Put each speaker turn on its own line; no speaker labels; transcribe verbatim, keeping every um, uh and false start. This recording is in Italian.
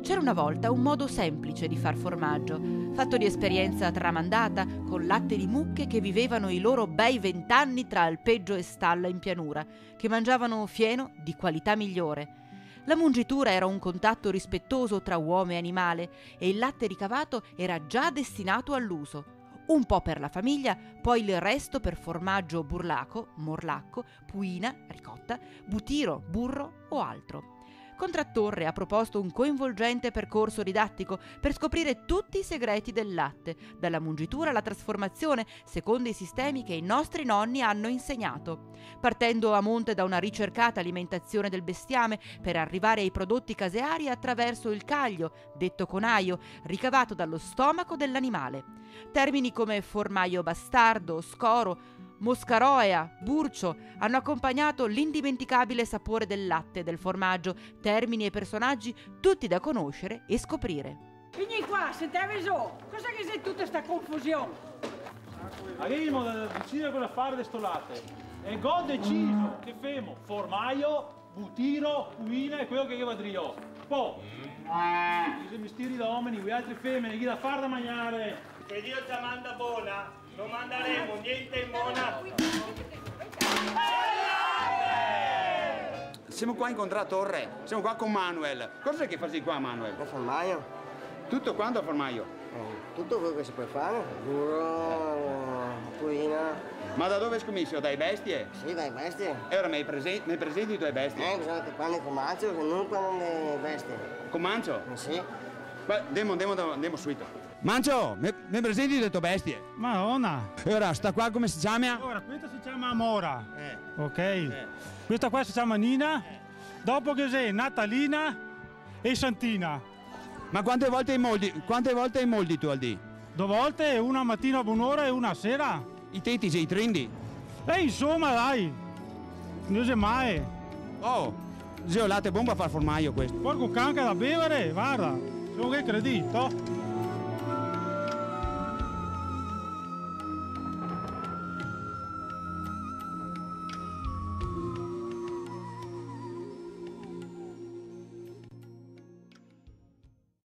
C'era una volta un modo semplice di far formaggio, fatto di esperienza tramandata, con latte di mucche che vivevano i loro bei vent'anni tra alpeggio e stalla in pianura, che mangiavano fieno di qualità migliore. La mungitura era un contatto rispettoso tra uomo e animale e il latte ricavato era già destinato all'uso. Un po' per la famiglia, poi il resto per formaggio burlaco, morlacco, puina, ricotta, butiro, burro o altro. Contrattorre ha proposto un coinvolgente percorso didattico per scoprire tutti i segreti del latte, dalla mungitura alla trasformazione, secondo i sistemi che i nostri nonni hanno insegnato. Partendo a monte da una ricercata alimentazione del bestiame per arrivare ai prodotti caseari attraverso il caglio, detto conaio, ricavato dallo stomaco dell'animale. Termini come formaio bastardo, scoro, moscaroea, burcio hanno accompagnato l'indimenticabile sapore del latte e del formaggio, termini e personaggi tutti da conoscere e scoprire.
Vieni qua, sentiamo su, cosa che sei tutta sta confusione?
Arriviamo a decidere cosa fare di sto latte. E go deciso che femo formaio, butiro, puina e quello che io vadrio. Poi, i mestieri da uomini, voi altri femmine, chi da fare da mangiare?
Se Dio ci manda buona, non manderemo niente in buona.
Siamo qua incontrato il re, siamo qua con Manuel. Cosa è che fai qua, Manuel?
Il formaio.
Tutto quanto il formaio?
Eh, tutto quello che si può fare, burro, puina.
Ma da dove è scommesso? Dai bestie?
Sì, dai bestie.
E ora mi presenti, mi presenti i tuoi bestie?
Eh, bisogna che fanno con mancio, che non fanno le bestie.
Con Mancio?
Eh, sì.
Beh, andiamo, andiamo, andiamo subito. Mancio, mi, mi presenti le tue bestie?
Madonna!
E ora, sta qua come si chiama?
Ora, questa si chiama Amora.
Eh.
Ok?
Eh.
Questa qua si chiama Nina. Eh. Dopo che sei Natalina e Santina.
Ma quante volte hai moldi, quante volte hai moldi tu al dì?
Due volte, una mattina a buon'ora e una sera.
I tetici, i trindi?
E insomma, dai, non c'è mai.
Oh, zio, latte è buono per far formaio questo.
Porco canca da bevere, guarda, sono che credi, to?